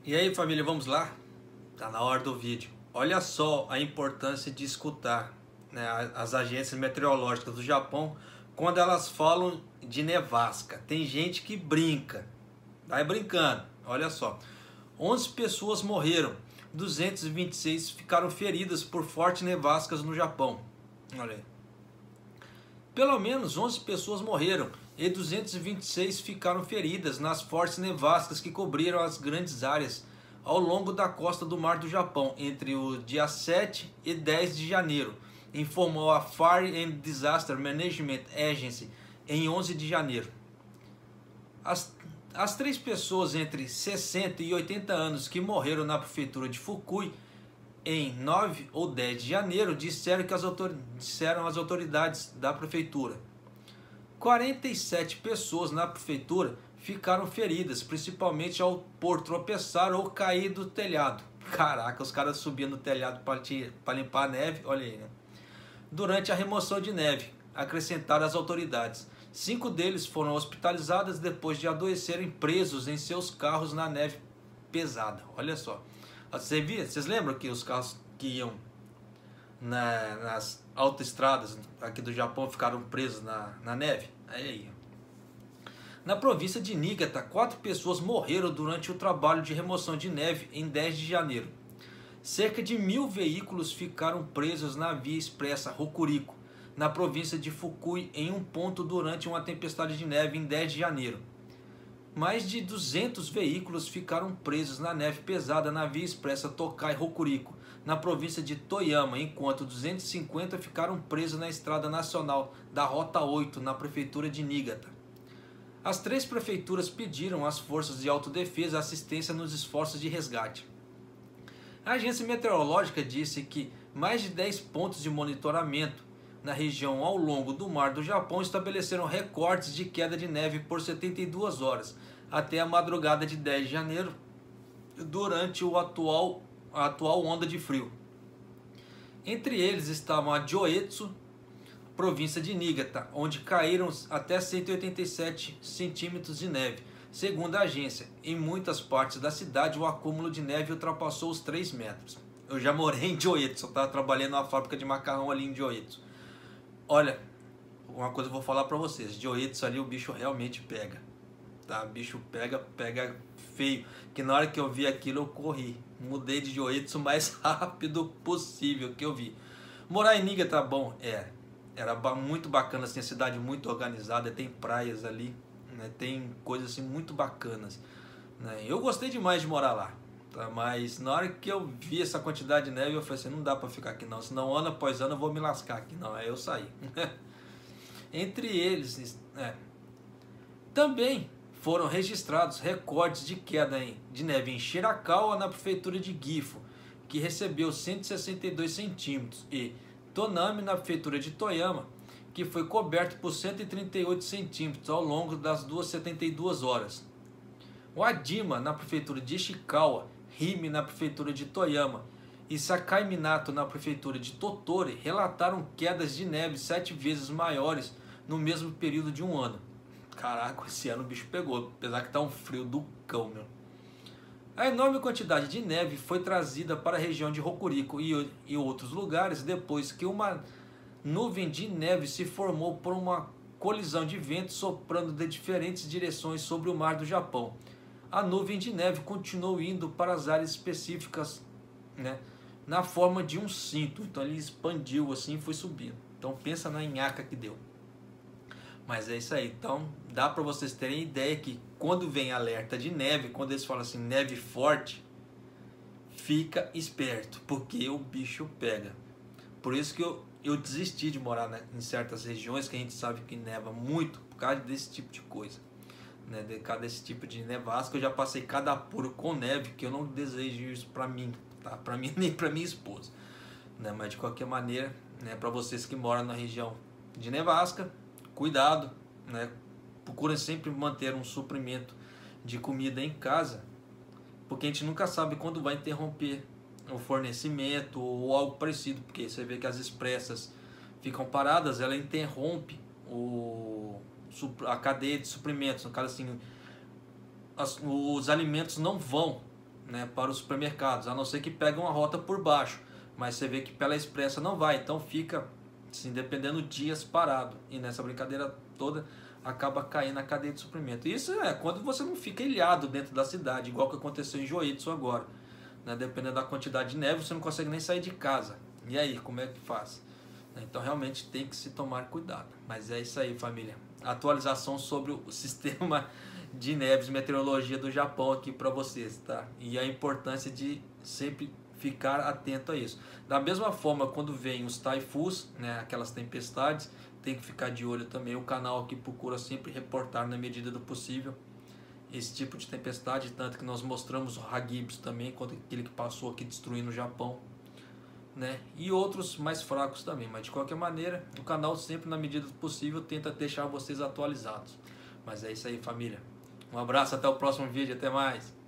E aí, família, vamos lá? Tá na hora do vídeo. Olha só a importância de escutar, né, as agências meteorológicas do Japão quando elas falam de nevasca. Tem gente que brinca, vai brincando. Olha só, 11 pessoas morreram, 226 ficaram feridas por fortes nevascas no Japão. Olha aí. Pelo menos 11 pessoas morreram e 226 ficaram feridas nas fortes nevascas que cobriram as grandes áreas ao longo da costa do Mar do Japão entre o dia 7 e 10 de janeiro, informou a Fire and Disaster Management Agency em 11 de janeiro. As 3 pessoas entre 60 e 80 anos que morreram na prefeitura de Fukui em 9 ou 10 de janeiro disseram as autoridades da prefeitura. 47 pessoas na prefeitura ficaram feridas, principalmente ao por tropeçar ou cair do telhado. Caraca, os caras subiam no telhado para limpar a neve, olha aí, né? Durante a remoção de neve, acrescentaram as autoridades. 5 deles foram hospitalizados depois de adoecerem presos em seus carros na neve pesada. Olha só. Vocês lembram que os carros que iam nas autoestradas aqui do Japão ficaram presos na neve? Aí. Na província de Niigata, 4 pessoas morreram durante o trabalho de remoção de neve em 10 de janeiro. Cerca de 1.000 veículos ficaram presos na via expressa Hokuriku, na província de Fukui, em um ponto durante uma tempestade de neve em 10 de janeiro. Mais de 200 veículos ficaram presos na neve pesada na via expressa Tokai Hokuriku, na província de Toyama, enquanto 250 ficaram presos na estrada nacional da Rota 8, na prefeitura de Niigata. As 3 prefeituras pediram às forças de autodefesa assistência nos esforços de resgate. A agência meteorológica disse que mais de 10 pontos de monitoramento na região ao longo do Mar do Japão estabeleceram recordes de queda de neve por 72 horas até a madrugada de 10 de janeiro, durante a atual onda de frio. Entre eles estavam a Joetsu, província de Niigata, onde caíram até 187 centímetros de neve. Segundo a agência, em muitas partes da cidade o acúmulo de neve ultrapassou os 3 metros. Eu já morei em Joetsu, eu estava trabalhando numa fábrica de macarrão ali em Joetsu. Olha, uma coisa eu vou falar pra vocês, Joetsu ali o bicho realmente pega, tá? O bicho pega feio, que na hora que eu vi aquilo eu corri, mudei de Joetsu o mais rápido possível que eu vi. Morar em Niigata tá bom, era muito bacana, assim, a cidade muito organizada, tem praias ali, né? Tem coisas assim muito bacanas, né? Eu gostei demais de morar lá. Tá, mas na hora que eu vi essa quantidade de neve, eu falei assim, não dá pra ficar aqui não, senão ano após ano eu vou me lascar aqui não, aí eu saí. Entre eles, também foram registrados recordes de queda de neve em Shirakawa, na prefeitura de Gifu, que recebeu 162 centímetros, e Tonami, na prefeitura de Toyama, que foi coberto por 138 centímetros ao longo das 72 horas. O Adima, na prefeitura de Ishikawa, Hime, na prefeitura de Toyama, e Sakai Minato, na prefeitura de Tottori, relataram quedas de neve 7 vezes maiores no mesmo período de um ano. Caraca, esse ano o bicho pegou, apesar que tá um frio do cão, meu. A enorme quantidade de neve foi trazida para a região de Hokuriku e outros lugares depois que uma nuvem de neve se formou por uma colisão de ventos soprando de diferentes direções sobre o Mar do Japão. A nuvem de neve continuou indo para as áreas específicas, né, na forma de um cinto. Então ele expandiu assim e foi subindo. Então pensa na nhaca que deu. Mas é isso aí. Então dá para vocês terem ideia que quando vem alerta de neve, quando eles falam assim, neve forte, fica esperto, porque o bicho pega. Por isso que eu desisti de morar em certas regiões que a gente sabe que neva muito, por causa desse tipo de coisa. Né, de cada esse tipo de nevasca, eu já passei cada apuro com neve que eu não desejo isso para mim, tá? Para mim nem para minha esposa, né? Mas de qualquer maneira, né, para vocês que moram na região de nevasca, cuidado, né? Procurem sempre manter um suprimento de comida em casa, porque a gente nunca sabe quando vai interromper o fornecimento ou algo parecido, porque você vê que as expressas ficam paradas, ela interrompe a cadeia de suprimentos. No caso assim, os alimentos não vão né, para os supermercados, a não ser que pegue uma rota por baixo, mas você vê que pela expressa não vai, então fica, assim, dependendo dias parado, e nessa brincadeira toda acaba caindo a cadeia de suprimento. Isso é quando você não fica ilhado dentro da cidade, igual que aconteceu em Joitsu agora, né? Dependendo da quantidade de neve, você não consegue nem sair de casa. E aí, como é que faz? Então realmente tem que se tomar cuidado. Mas é isso aí, família. Atualização sobre o sistema de neves, meteorologia do Japão aqui para vocês, tá? E a importância de sempre ficar atento a isso. Da mesma forma, quando vem os taifuns, né, aquelas tempestades, tem que ficar de olho também. O canal aqui procura sempre reportar na medida do possível esse tipo de tempestade, tanto que nós mostramos o Hagibis também, quando aquele que passou aqui destruindo o Japão, né? E outros mais fracos também, mas de qualquer maneira, o canal sempre, na medida do possível, tenta deixar vocês atualizados. Mas é isso aí, família. Um abraço, até o próximo vídeo, até mais!